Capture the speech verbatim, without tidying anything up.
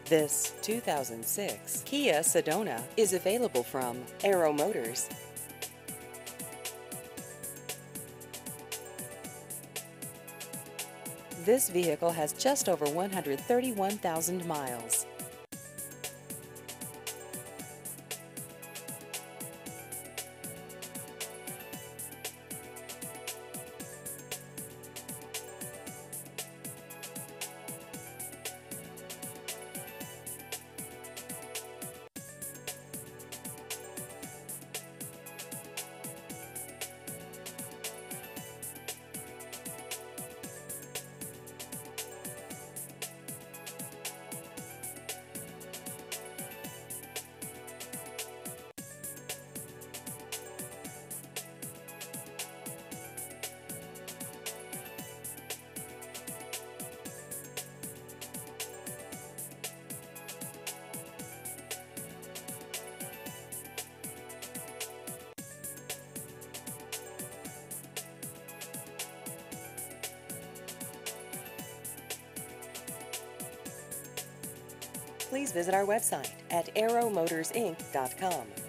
This two thousand six Kia Sedona is available from Arrow Motors. This vehicle has just over one hundred thirty-one thousand miles. Please visit our website at arrow motors inc dot com.